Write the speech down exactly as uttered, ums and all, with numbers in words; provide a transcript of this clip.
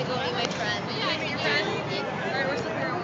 go meet my friend. Can we meet your friend? Alright, we're sitting here.